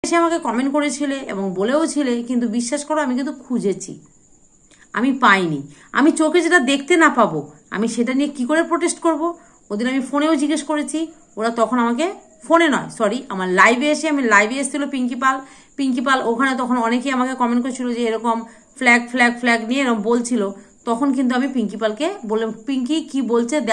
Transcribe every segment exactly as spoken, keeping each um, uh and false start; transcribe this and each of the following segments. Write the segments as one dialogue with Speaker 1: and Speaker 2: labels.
Speaker 1: এসে আমাকে কমেন্ট করেছিলে এবং বলেও ছিলে, কিন্তু বিশ্বাস করো আমি কিন্তু খুঁজেছি, আমি পাইনি। আমি চোখে যেটা দেখতে না পাবো আমি সেটা নিয়ে কি করে প্রোটেস্ট করব? ওদের আমি ফোনেও জিজ্ঞেস করেছি, ওরা তখন আমাকে ফোনে নয় সরি আমার লাইভে এসে, আমি লাইভে এসেছিল পিঙ্কি পাল পিঙ্কি পাল ওখানে তখন অনেকেই আমাকে কমেন্ট করেছিল যে এরকম ফ্ল্যাগ ফ্ল্যাগ ফ্ল্যাগ নিয়ে এরকম বলছিল। তখন কিন্তু আমি পিঙ্কি পালকে বললাম, পিঙ্কি কি বলছে দেখ।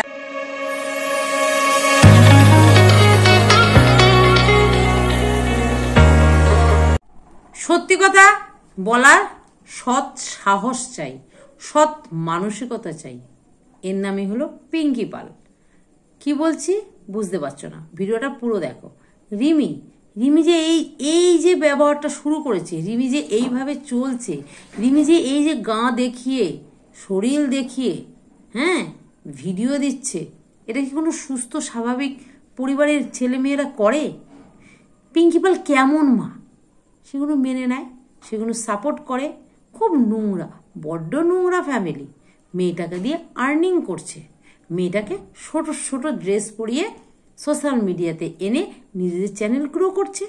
Speaker 1: সত্যি কথা বলার সৎ সাহস চাই, সৎ মানসিকতা চাই। এর নামই হলো পিঙ্কি পাল। কি বলছি বুঝতে পারছো না, ভিডিওটা পুরো দেখো। রিমি রিমি যে এই এই যে ব্যবহারটা শুরু করেছে, রিমি যে এইভাবে চলছে, রিমি যে এই যে গা দেখিয়ে শরীর দেখিয়ে হ্যাঁ ভিডিও দিচ্ছে, এটা কি কোনো সুস্থ স্বাভাবিক পরিবারের ছেলেমেয়েরা করে? পিঙ্কি পাল কেমন মা সেগুলো মেনে নেয়, সেগুলো সাপোর্ট করে। খুব নোংরা, বড্ড নোংরা ফ্যামিলি। মেয়েটাকে দিয়ে আর্নিং করছে, মেয়েটাকে ছোট ছোট ড্রেস পরিয়ে সোশ্যাল মিডিয়াতে এনে নিজেদের চ্যানেল গ্রো করছে।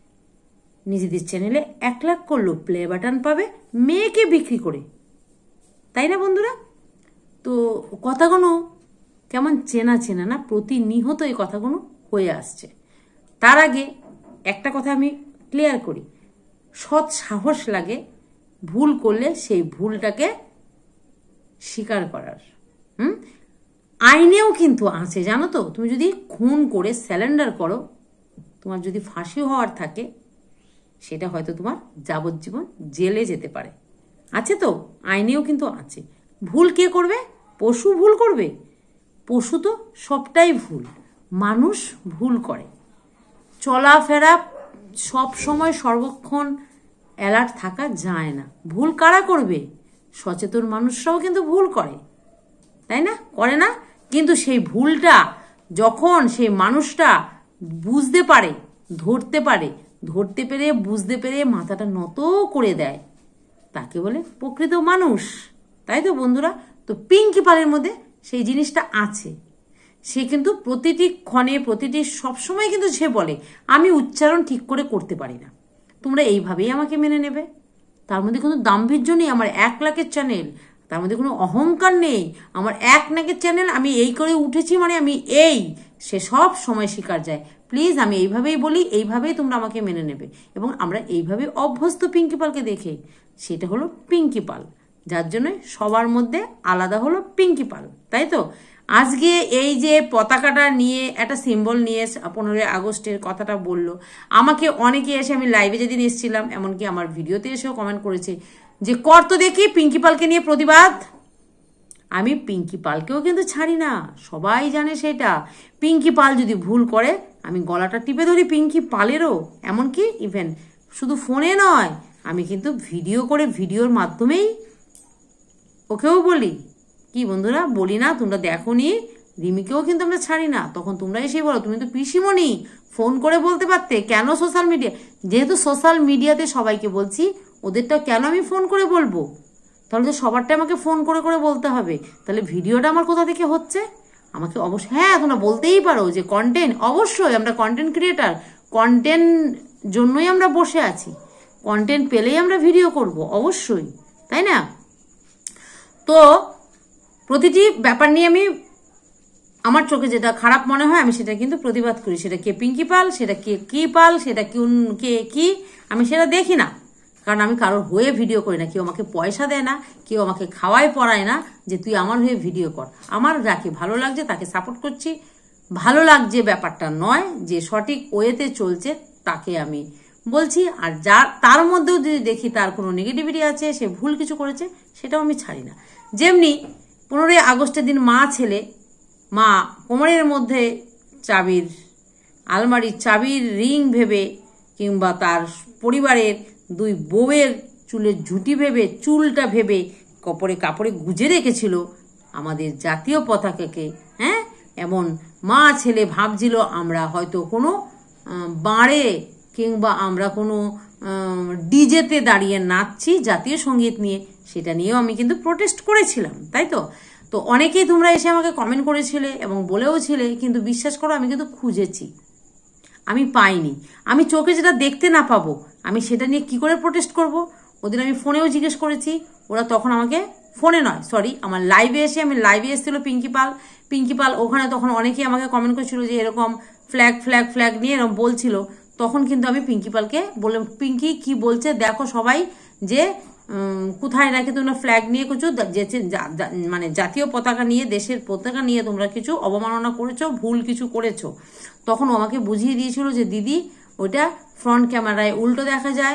Speaker 1: নিজেদের চ্যানেলে এক লাখ করলো প্লে বাটন পাবে মেয়েকে বিক্রি করে, তাই না বন্ধুরা? তো কথাগুলো কেমন চেনা চেনা না, প্রতিনিয়ত এই কথাগুলো হয়ে আসছে। তার আগে একটা কথা আমি ক্লিয়ার করি, সৎ সাহস লাগে ভুল করলে সেই ভুলটাকে স্বীকার করার। হুম আইনেও কিন্তু আছে জানো তো, তুমি যদি খুন করে স্যালেন্ডার করো, তোমার যদি ফাঁসি হওয়ার থাকে সেটা হয়তো তোমার যাবজ্জীবন জেলে যেতে পারে, আছে তো আইনেও কিন্তু আছে। ভুল কে করবে? পশু ভুল করবে? পশু তো সবটাই ভুল, মানুষ ভুল করে। চলাফেরা সব সময় সর্বক্ষণ অ্যালার্ট থাকা যায় না। ভুল কারা করবে? সচেতন মানুষরাও কিন্তু ভুল করে, তাই না? করে না? কিন্তু সেই ভুলটা যখন সেই মানুষটা বুঝতে পারে, ধরতে পারে, ধরতে পেরে বুঝতে পেরে মাথাটা নত করে দেয়, তাকে বলে প্রকৃত মানুষ, তাই তো বন্ধুরা? তো পিঙ্কি পালের মধ্যে সেই জিনিসটা আছে। সে কিন্তু প্রতিটি ক্ষণে প্রতিটি সবসময় কিন্তু সে বলে আমি উচ্চারণ ঠিক করে করতে পারি না, তোমরা এইভাবেই আমাকে মেনে নেবে। তার মধ্যে কোনো দাম্ভির্য নেই, আমার এক লাখের চ্যানেল, তার মধ্যে কোনো অহংকার নেই, আমার এক লাখের চ্যানেল, আমি এই করে উঠেছি মানে আমি এই, সে সব সময় স্বীকার যায়। প্লিজ আমি এইভাবেই বলি, এইভাবেই তোমরা আমাকে মেনে নেবে, এবং আমরা এইভাবেই অভ্যস্ত পিঙ্কি পালকে দেখে। সেটা হলো পিঙ্কি পাল, যার জন্য সবার মধ্যে আলাদা হলো পিঙ্কি পাল, তাই তো? আজকে এই যে পতাকাটা নিয়ে একটা সিম্বল নিয়ে পনেরোই আগস্টের কথাটা বললো, আমাকে অনেকে এসে, আমি লাইভে যেদিন এসেছিলাম এমনকি আমার ভিডিওতে এসেও কমেন্ট করেছে যে কর তো দেখি পিঙ্কি পালকে নিয়ে প্রতিবাদ। আমি পিঙ্কি পালকেও কিন্তু ছাড়ি না, সবাই জানে সেটা। পিঙ্কি পাল যদি ভুল করে আমি গলাটা টিপে ধরি পিঙ্কি পালেরও, এমনকি ইভেন শুধু ফোনে নয়, আমি কিন্তু ভিডিও করে ভিডিওর মাধ্যমেই ওকেও বলি। কি বন্ধুরা বলি না? তোমরা দেখো নি, রিমিকেও কিন্তু আমরা ছাড়ি না। তখন তোমরা এসেই বলো তুমি তো পিসিমণি, ফোন করে বলতে পারতে, কেন সোশ্যাল মিডিয়া? যেহেতু সোশ্যাল মিডিয়াতে সবাইকে বলছি, ওদেরটা কেন আমি ফোন করে বলবো? তাহলে তো সবারটা আমাকে ফোন করে করে বলতে হবে। তাহলে ভিডিওটা আমার কোথা থেকে হচ্ছে? আমাকে অবশ্যই, হ্যাঁ তোমরা বলতেই পারো যে কন্টেন্ট, অবশ্যই আমরা কন্টেন্ট ক্রিয়েটার, কন্টেন্ট জন্যই আমরা বসে আছি, কন্টেন্ট পেলেই আমরা ভিডিও করব, অবশ্যই, তাই না? তো প্রতিটি ব্যাপার নিয়ে আমি, আমার চোখে যেটা খারাপ মনে হয় আমি সেটা কিন্তু প্রতিবাদ করি। সেটা কে পিঙ্কি পাল, সেটা কে কি পাল, সেটা কে কি, আমি সেটা দেখি না। কারণ আমি কারোর হয়ে ভিডিও করি না, কেউ আমাকে পয়সা দেয় না, কেউ আমাকে খাওয়ায় পড়ায় না যে তুই আমার হয়ে ভিডিও কর। আমার যাকে ভালো লাগছে তাকে সাপোর্ট করছি। ভালো লাগছে ব্যাপারটা নয়, যে সঠিক ওয়েতে চলছে তাকে আমি বলছি। আর যার তার মধ্যেও যদি দেখি তার কোনো নেগেটিভিটি আছে, সে ভুল কিছু করেছে, সেটাও আমি ছাড়ি না। যেমনি পনেরোই আগস্টের দিন মা ছেলে, মা কোমরের মধ্যে চাবির আলমারির চাবির রিং ভেবে, কিংবা তার পরিবারের দুই বউয়ের চুলের ঝুঁটি ভেবে, চুলটা ভেবে কপড়ে কাপড়ে গুজে রেখেছিল আমাদের জাতীয় পতাকাকে। হ্যাঁ, এমন মা ছেলে ভাবছিল আমরা হয়তো কোনো বাঁড়ে কিংবা আমরা কোনো ডিজেতে দাঁড়িয়ে নাচছি জাতীয় সঙ্গীত নিয়ে। সেটা নিয়েও আমি কিন্তু প্রোটেস্ট করেছিলাম, তাই তো? তো অনেকেই তোমরা এসে আমাকে কমেন্ট করেছিলে এবং বলেও ছিলে, কিন্তু বিশ্বাস করো আমি কিন্তু খুঁজেছি, আমি পাইনি। আমি চোখে যেটা দেখতে না পাবো আমি সেটা নিয়ে কি করে প্রোটেস্ট করব? ওদিন আমি ফোনেও জিজ্ঞেস করেছি, ওরা তখন আমাকে ফোনে নয় সরি আমার লাইভে এসে, আমি লাইভে এসেছিল পিঙ্কি পাল পিঙ্কি পাল ওখানে তখন অনেকেই আমাকে কমেন্ট করছিল যে এরকম ফ্ল্যাগ ফ্ল্যাগ ফ্ল্যাগ নিয়ে এরকম বলছিল। তখন কিন্তু আমি পিঙ্কি পালকে বললাম, পিঙ্কি কি বলছে দেখো সবাই, যে কোথায় নাকি তোমরা ফ্ল্যাগ নিয়ে কিছু মানে জাতীয় পতাকা নিয়ে দেশের পতাকা নিয়ে তোমরা কিছু অবমাননা করেছো, ভুল কিছু করেছো। তখন ও আমাকে বুঝিয়ে দিয়েছিল যে দিদি ওইটা ফ্রন্ট ক্যামেরায় উল্টো দেখা যায়,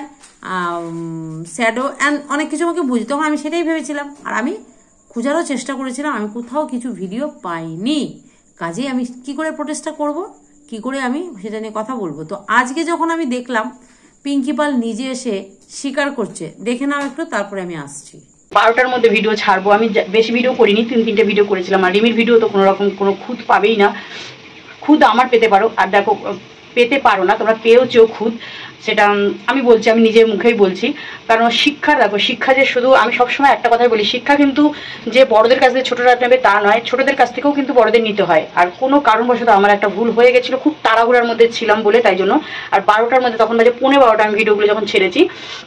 Speaker 1: শ্যাডো অ্যান্ড অনেক কিছু আমাকে বুঝি। তখন আমি সেটাই ভেবেছিলাম, আর আমি খোঁজারও চেষ্টা করেছিলাম, আমি কোথাও কিছু ভিডিও পাইনি। কাজেই আমি কি করে প্রোটেস্টটা করব, কি করে আমি সেটা নিয়ে কথা বলবো? তো আজকে যখন আমি দেখলাম পিঙ্কি পাল নিজে এসে স্বীকার করছে, দেখে নাও একটু, তারপরে আমি আসছি।
Speaker 2: বারোটার মধ্যে ভিডিও ছাড়বো, আমি বেশি ভিডিও করিনি, তিন তিনটে ভিডিও করেছিলাম। আর রিমির ভিডিও তো কোনো রকম কোনো খুঁত পাবেই না, খুদ আমার পেতে পারো, আর দেখো পেতে পারো না, তোমরা পেয়েছো খুদ, সেটা আমি বলছি, আমি নিজের মুখেই বলছি। কারণ শিক্ষা, দেখো শিক্ষা যে শুধু, আমি সবসময় একটা কথাই বলি, শিক্ষা কিন্তু যে বড়দের কাছ থেকে ছোটরা নেবে তা নয়, ছোটদের কাছ থেকেও কিন্তু বড়দের নিতে হয়। আর কোনো কারণবশত আমার একটা ভুল হয়ে গেছিলো, খুব তাড়াহুড়ার মধ্যে ছিলাম বলে, তাই জন্য। আর বারোটার মধ্যে তখন বাজে পৌনে বারোটা আমি ভিডিওগুলো যখন ছেড়েছি,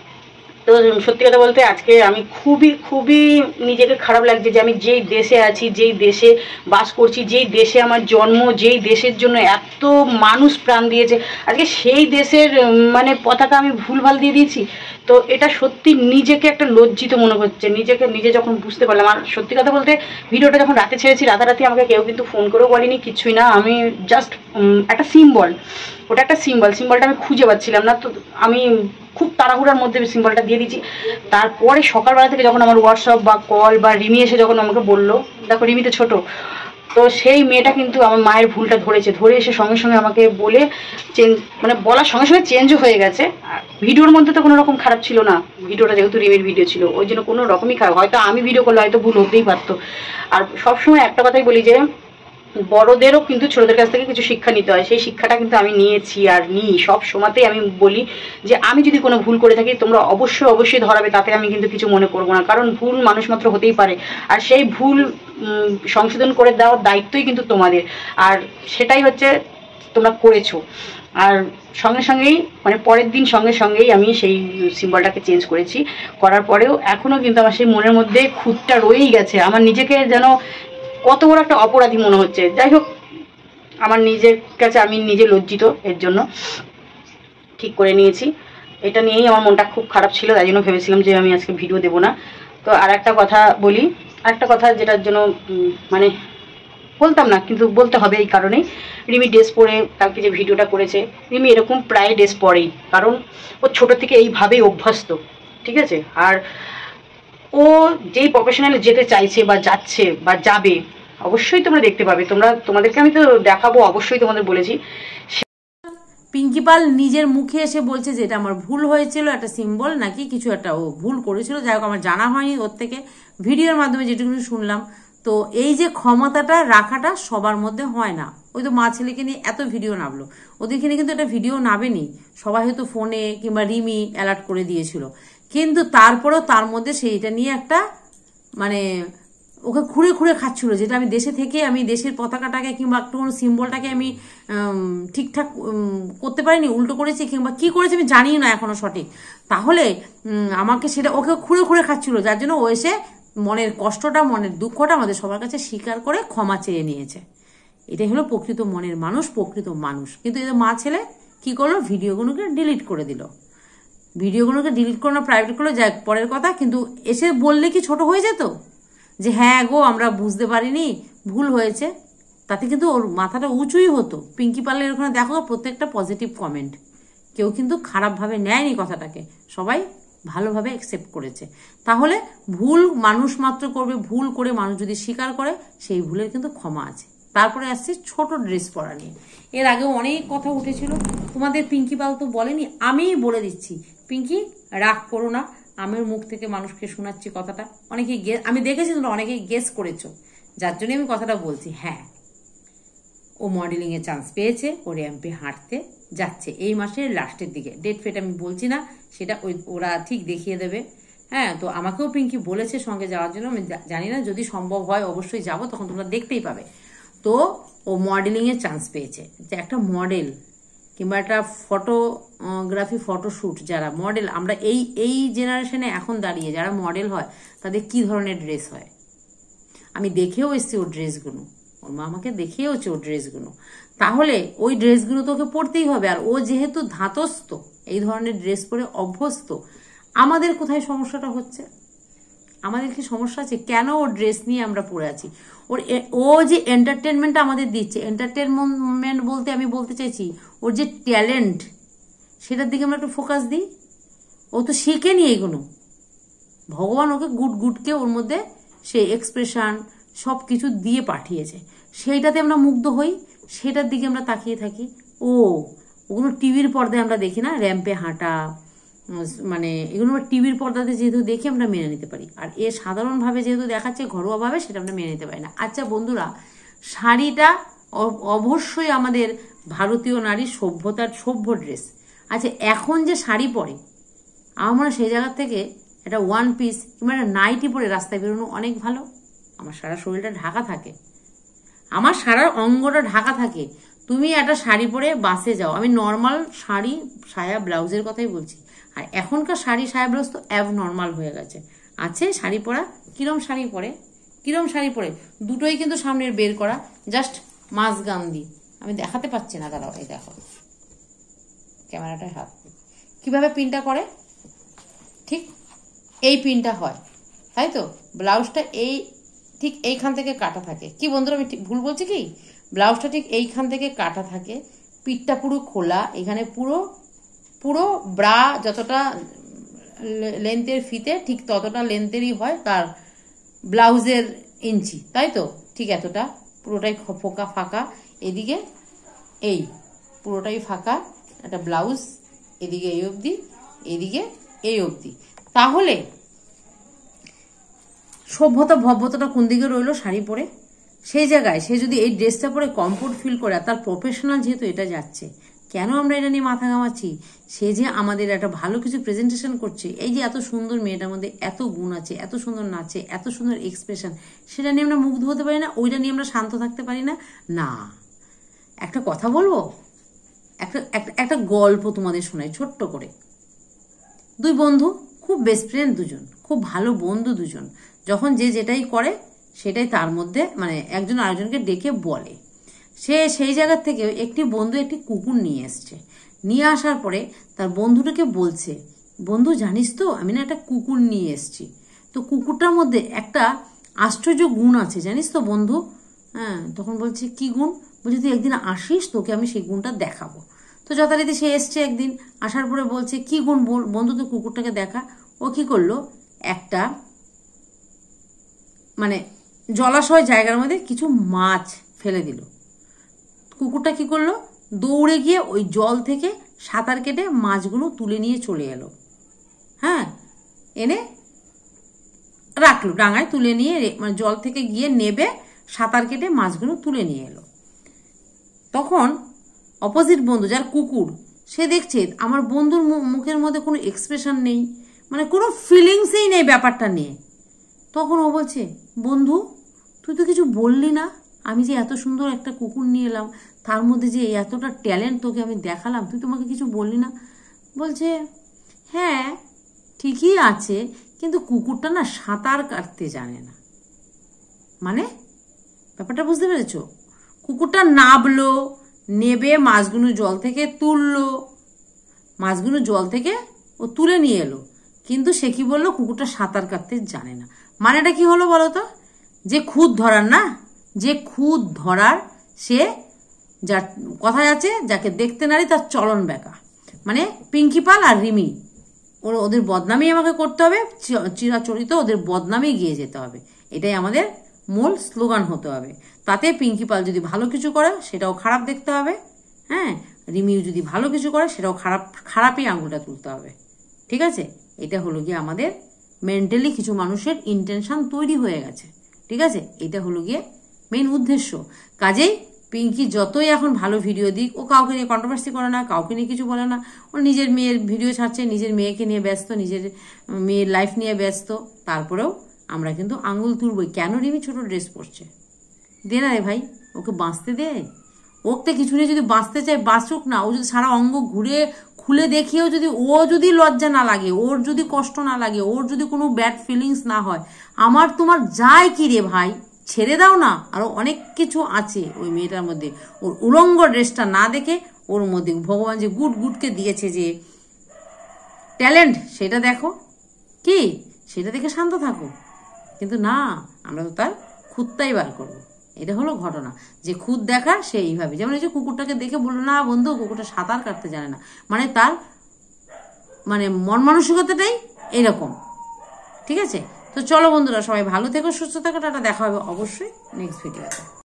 Speaker 2: তো সত্যি কথা বলতে আজকে আমি খুবই খুবই নিজেকে খারাপ লাগছে যে আমি যেই দেশে আছি, যেই দেশে বাস করছি, যেই দেশে আমার জন্ম, যেই দেশের জন্য এত মানুষ প্রাণ দিয়েছে, আজকে সেই দেশের মানে পতাকা আমি ভুলভাল দিয়ে দিয়েছি। তো এটা সত্যি নিজেকে একটা লজ্জিত মনে হচ্ছে, নিজেকে নিজে যখন বুঝতে পারলাম। আর সত্যি কথা বলতে ভিডিওটা যখন রাতে ছেড়েছি, রাতারাতি আমাকে কেউ কিন্তু ফোন করেও বলেনি, কিছুই না। আমি জাস্ট একটা সিম্বল, ওটা একটা সিম্বল, সিম্বলটা আমি খুঁজে পাচ্ছিলাম না, তো আমি খুব তাড়াহুড়ার মধ্যে সিম্বলটা দিয়ে দিচ্ছি। তারপরে সকালবেলা থেকে যখন আমার হোয়াটসঅ্যাপ বা কল বা রিমি এসে যখন আমাকে বললো, দেখো রিমি তো ছোটো, তো সেই মেয়েটা কিন্তু আমার মায়ের ভুলটা ধরেছে, ধরে এসে সঙ্গে সঙ্গে আমাকে বলে চেঞ্জ, মানে বলার সঙ্গে সঙ্গে চেঞ্জও হয়ে গেছে। ভিডিওর মধ্যে তো কোনো রকম খারাপ ছিল না, ভিডিওটা যেহেতু রিমির ভিডিও ছিল ওই জন্য কোনো রকমই খারাপ, হয়তো আমি ভিডিও করলে হয়তো ভুল হতেই পারতো। আর সবসময় একটা কথাই বলি যে বড়দেরও কিন্তু ছোটদের কাছ থেকে কিছু শিক্ষা নিতে হয়, সেই শিক্ষাটা কিন্তু আমি নিয়েছি আর নিই। সব সময়তেই আমি বলি যে আমি যদি কোনো ভুল করে থাকি তোমরা অবশ্যই অবশ্যই ধরাবে, তাতে আমি কিন্তু কিছু মনে করবো না, কারণ ভুল মানুষ মাত্র হতেই পারে। আর সেই ভুল সংশোধন করে দেওয়ার দায়িত্বই কিন্তু তোমাদের, আর সেটাই হচ্ছে তোমরা করেছো। আর সঙ্গে সঙ্গেই মানে পরের দিন সঙ্গে সঙ্গেই আমি সেই সিম্বলটাকে চেঞ্জ করেছি। করার পরেও এখনও কিন্তু আমার সেই মনের মধ্যে খুঁতটা রয়েই গেছে, আমার নিজেকে যেন কত বড় একটা অপরাধী মনে হচ্ছে। যাই হোক, আমার নিজের কাছে আমি নিজে লজ্জিত, এর জন্য ঠিক করে নিয়েছি। এটা নিয়েই আমার মনটা খুব খারাপ ছিল, তাই জন্য ভেবেছিলাম যে আমি আজকে ভিডিও দেবো না। তো আর একটা কথা বলি, একটা কথা যেটার জন্য মানে বলতাম না, কিন্তু বলতে হবে এই কারণেই, রিমি ড্রেস পরে কালকে যে ভিডিওটা করেছে, রিমি এরকম প্রায় ড্রেস পরেই, কারণ ও ছোটো থেকে এইভাবেই অভ্যস্ত, ঠিক আছে। আর ও যেই প্রফেশনালে যেতে চাইছে বা যাচ্ছে বা যাবে, অবশ্যই তোমরা দেখতে পাবে, তোমরা তোমাদেরকে আমি তো দেখাবো, অবশ্যই তোমাদের বলেছি।
Speaker 1: পিঙ্কি পাল নিজের মুখে এসে বলছে যে এটা আমার ভুল হয়েছিল, একটা সিম্বল নাকি কিছু একটা ও ভুল করেছিল, যাই হোক আমার জানা হয়নি ওর থেকে, ভিডিওর মাধ্যমে যেটুকু শুনলাম। তো এই যে ক্ষমতাটা রাখাটা সবার মধ্যে হয় না। ওই তো মা ছেলেকে নিয়ে এত ভিডিও নামলো, ওদেরকে নিয়ে কিন্তু একটা ভিডিও নামেনি, সবাই হয়তো ফোনে কিংবা রিমি অ্যালার্ট করে দিয়েছিল, কিন্তু তারপরেও তার মধ্যে সেইটা নিয়ে একটা মানে ওকে খুঁড়ে খুঁড়ে খাচ্ছিল, যেটা আমি দেশে থেকে আমি দেশের পতাকাটাকে কিংবা একটু কোনো সিম্বলটাকে আমি ঠিকঠাক করতে পারিনি, উল্টো করেছি কিংবা কি করেছি আমি জানি না এখনো সঠিক। তাহলে আমাকে সেটা ওকে খুঁড়ে খুঁড়ে খাচ্ছিল, যার জন্য ও এসে মনের কষ্টটা, মনের দুঃখটা আমাদের সবার কাছে স্বীকার করে ক্ষমা চেয়ে নিয়েছে। এটাই হলো প্রকৃত মনের মানুষ, প্রকৃত মানুষ। কিন্তু এদের মা ছেলে কি করলো, ভিডিওগুলোকে ডিলিট করে দিল, ভিডিওগুলোকে ডিলিট করলো, প্রাইভেট করলো, যাই পরের কথা। কিন্তু এসে বললে কি ছোট হয়ে যেত যে হ্যাঁ গো আমরা বুঝতে পারিনি, ভুল হয়েছে, তাতে কিন্তু ওর মাথাটা উঁচুই হতো। পিঙ্কি পালের ওখানে দেখো প্রত্যেকটা পজিটিভ কমেন্ট, কেউ কিন্তু খারাপভাবে নেয়নি কথাটাকে, সবাই ভালোভাবে অ্যাকসেপ্ট করেছে। তাহলে ভুল মানুষ মাত্র করবে, ভুল করে মানুষ যদি স্বীকার করে সেই ভুলের কিন্তু ক্ষমা আছে। তারপরে আসছে ছোট ড্রেস পরা নিয়ে, এর আগেও অনেক কথা উঠেছিল, তোমাদের পিঙ্কি পাল তো বলেনি, আমিই বলে দিচ্ছি। পিঙ্কি রাগ করো না, আমির মুখ থেকে মানুষকে শোনাচ্ছি কথাটা, অনেকেই আমি দেখেছি তোমরা অনেকেই গেস করেছো, যার জন্য আমি কথাটা বলছি। হ্যাঁ, ও মডেলিং এর চান্স পেয়েছে, ও র্যাম্পে হাঁটতে যাচ্ছে এই মাসের লাস্টের দিকে, ডেট ফেট আমি বলছি না, সেটা ওই ওরা ঠিক দেখিয়ে দেবে। হ্যাঁ, তো আমাকেও পিঙ্কি বলেছে সঙ্গে যাওয়ার জন্য, আমি জানি না, যদি সম্ভব হয় অবশ্যই যাব, তখন তোমরা দেখতেই পাবে। তো ও মডেলিং এর চান্স পেয়েছে, যে একটা মডেল কিংবা একটা ফটোগ্রাফি ফটোশ্যুট যারা মডেল, আমরা এই এই জেনারেশনে এখন দাঁড়িয়ে যারা মডেল হয় তাদের কি ধরনের ড্রেস হয়, আমি দেখেও এসছি ওর ড্রেসগুলো, ওর মা আমাকে দেখিয়েওছে ওর ড্রেসগুলো। তাহলে ওই ড্রেসগুলো তো ওকে পরতেই হবে। আর ও যেহেতু ধাতস্থ, এই ধরনের ড্রেস পরে অভ্যস্ত, আমাদের কোথায় সমস্যাটা হচ্ছে? আমাদের কি সমস্যা আছে? কেন ওর ড্রেস নিয়ে আমরা পরে আছি? ওর ও যে এন্টারটেনমেন্টটা আমাদের দিচ্ছে, এন্টারটেনমেন্ট বলতে আমি বলতে চাইছি ওর যে ট্যালেন্ট, সেটার দিকে আমরা একটু ফোকাস দিই। ও তো শেখেনি এগুলো, ভগবান ওকে গুড গুডকে ওর মধ্যে সেই এক্সপ্রেশন সব কিছু দিয়ে পাঠিয়েছে, সেইটাতে আমরা মুগ্ধ হই, সেটার দিকে আমরা তাকিয়ে থাকি। ও ওগুলো টিভির পর্দায় আমরা দেখি না, র্যাম্পে হাঁটা, মানে এগুলো আমরা টিভির পর্দাতে যেহেতু দেখি আমরা মেনে নিতে পারি, আর এ সাধারণভাবে যেহেতু দেখাচ্ছে ঘরোয়াভাবে, সেটা আমরা মেনে নিতে পারি না। আচ্ছা বন্ধুরা, শাড়িটা অবশ্যই আমাদের ভারতীয় নারীর সভ্যতার সভ্য ড্রেস। আচ্ছা এখন যে শাড়ি পরে, আমার সেই জায়গার থেকে একটা ওয়ান পিস কিংবা একটা নাইটি পরে রাস্তায় বেরোনো অনেক ভালো। আমার সারা শরীরটা ঢাকা থাকে, আমার সারা অঙ্গটা ঢাকা থাকে। তুমি একটা শাড়ি পরে বাসে যাও, আমি নর্মাল শাড়ি সায়া ব্লাউজের কথাই বলছি, আর এখনকার শাড়ি সায়া ব্লাউজ তো অ্যাব নর্মাল হয়ে গেছে। আছে শাড়ি পরা, কিরম শাড়ি পরে, কিরম শাড়ি পরে, দুটোই কিন্তু সামনের বের করা, জাস্ট মাঝগান দি, আমি দেখাতে পাচ্ছি না, দাঁড়াও এই দেখো ক্যামেরাটায় হাত, কিভাবে পিনটা করে, ঠিক এই পিনটা হয়, তাই তো? ব্লাউজটা এই ঠিক এইখান থেকে কাটা থাকে, কি বন্ধুরা আমি ভুল বলছি কি? ব্লাউজটা ঠিক এইখান থেকে কাটা থাকে, পিঠটা পুরো খোলা, এখানে পুরো পুরো ব্রা যতটা লেন্থের ফিতে ঠিক ততটা লেন্থেরই হয় তার ব্লাউজের ইঞ্চি, তাই তো? ঠিক এতটা, পুরোটাই ফোকা ফাঁকা, এদিকে এই পুরোটাই ফাঁকা একটা ব্লাউজ, এদিকে এই অবধি, এদিকে এই অবধি। তাহলে সভ্যতা ভব্যতাটা কোন দিকে রইলো? শাড়ি পরে সেই জায়গায় সে যদি এই ড্রেসটা পরে কমফোর্ট ফিল করে, তার প্রফেশনাল যেহেতু এটা যাচ্ছে, কেন আমরা এটা নিয়ে মাথা ঘামাচ্ছি? সে যে আমাদের একটা ভালো কিছু প্রেজেন্টেশন করছে, এই যে এত সুন্দর মেয়েটার মধ্যে এত গুণ আছে, এত সুন্দর নাচে, এত সুন্দর এক্সপ্রেশন, সেটা নিয়ে আমরা মুগ্ধ হতে পারি না? ওইটা নিয়ে আমরা শান্ত থাকতে পারি না? না, একটা কথা বলবো, একটা একটা গল্প তোমাদের শোনাই ছোট্ট করে। দুই বন্ধু, খুব বেস্ট ফ্রেন্ড দুজন, খুব ভালো বন্ধু দুজন, যখন যে যেটাই করে সেটাই তার মধ্যে মানে একজন আরেকজনকে ডেকে বলে। সে সেই জায়গার থেকে একটি বন্ধু একটি কুকুর নিয়ে এসছে, নিয়ে আসার পরে তার বন্ধুটাকে বলছে, বন্ধু জানিস তো আমি না একটা কুকুর নিয়ে এসছি, তো কুকুরটার মধ্যে একটা আশ্চর্য গুণ আছে জানিস তো বন্ধু। হ্যাঁ, তখন বলছে কি গুণ? বলছে তুই একদিন আসিস, তোকে আমি সেই গুণটা দেখাবো। তো যথারীতি সে এসছে একদিন, আসার পরে বলছে কি গুণ বন্ধু তুই কুকুরটাকে দেখা। ও কি করলো, একটা মানে জলাশয় জায়গার মধ্যে কিছু মাছ ফেলে দিল। কুকুরটা কি করলো, দৌড়ে গিয়ে ওই জল থেকে সাঁতার কেটে মাছগুলো তুলে নিয়ে চলে এলো। হ্যাঁ, এনে রাখলো ডাঙায়, তুলে নিয়ে মানে জল থেকে গিয়ে নেবে সাঁতার কেটে মাছগুলো তুলে নিয়ে এলো। তখন অপোজিট বন্ধু যার কুকুর, সে দেখছে আমার বন্ধুর মুখের মধ্যে কোনো এক্সপ্রেশন নেই, মানে কোনো ফিলিংসই নেই ব্যাপারটা নিয়ে। তখন ও বলছে, বন্ধু তুই তো কিছু বললি না, আমি যে এত সুন্দর একটা কুকুর নিয়ে এলাম, তার মধ্যে যে এতটা ট্যালেন্ট তোকে আমি দেখালাম, তুই তোমাকে কিছু বললি না। বলছে হ্যাঁ ঠিকই আছে, কিন্তু কুকুরটা না সাঁতার কাটতে জানে না। মানে ব্যাপারটা বুঝতে পেরেছো? কুকুরটা নাবলো, নেবে মাছগুলো জল থেকে তুললো, মাছগুলো জল থেকে ও তুলে নিয়ে এলো, কিন্তু সে কি বললো, কুকুরটা সাঁতার কাটতে জানে না। মানেটা কি হলো বলো তো? যে খুদ ধরার না, যে খুদ ধরার সে যার কথায় আছে, যাকে দেখতে নারী তার চলন বেঁকা। মানে পিঙ্কি পাল আর রিমি, ওর ওদের বদনামি আমাকে করতে হবে, চিরাচরিত ওদের বদনামে গিয়ে যেতে হবে, এটাই আমাদের মূল স্লোগান হতে হবে। তাতে পিঙ্কি পাল যদি ভালো কিছু করে সেটাও খারাপ দেখতে হবে, হ্যাঁ, রিমিও যদি ভালো কিছু করে সেটাও খারাপ, খারাপই আঙুলটা তুলতে হবে। ঠিক আছে, এটা হলো গিয়ে আমাদের মেন্টালি কিছু মানুষের ইন্টেনশন তৈরি হয়ে গেছে। ঠিক আছে, এটা হলো গিয়ে মেইন উদ্দেশ্য। কাজেই পিঙ্কি যতই এখন ভালো ভিডিও দিক, ও কাউকে নিয়ে কন্ট্রোভার্সি করে না, কাউকে নিয়ে কিছু বলে না, ও নিজের মেয়ের ভিডিও ছাড়ছে, নিজের মেয়েকে নিয়ে ব্যস্ত, নিজের মেয়ের লাইফ নিয়ে ব্যস্ত। তারপরেও আমরা কিন্তু আঙুল তুলবই, কেন রিমি ছোট ড্রেস পরছে, দে না রে ভাই, ওকে বাঁচতে দে। ও ওকে কিছু নিয়ে যদি বাঁচতে চায় বাঁচুক না, ও যদি সারা অঙ্গ ঘুরে খুলে দেখিয়েও যদি ও যদি লজ্জা না লাগে, ওর যদি কষ্ট না লাগে, ওর যদি কোনো ব্যাড ফিলিংস না হয়, আমার তোমার যায় কি রে ভাই, ছেড়ে দাও না। আরো অনেক কিছু আছে ওই মেয়েটার মধ্যে, ওর উলঙ্গ ড্রেসটা না দেখে ওর মধ্যে ভগবান যে গুড গুডকে দিয়েছে যে ট্যালেন্ট, সেটা দেখো কি, সেটা দেখে শান্ত থাকো। কিন্তু না, আমরা তো তার খুঁতটাই বার করবো। এটা হলো ঘটনা, যে খুদ দেখার সে এইভাবে, যেমন এই যে কুকুরটাকে দেখে বললো না বন্ধু কুকুরটা সাঁতার কাটতে জানে না, মানে তার মানে মন মানসিকতাটাই এরকম। ঠিক আছে, তো চলো বন্ধুরা, সবাই ভালো থেকো, সুস্থ থাকো, টাটা, দেখা হবে অবশ্যই নেক্সট ভিডিওতে।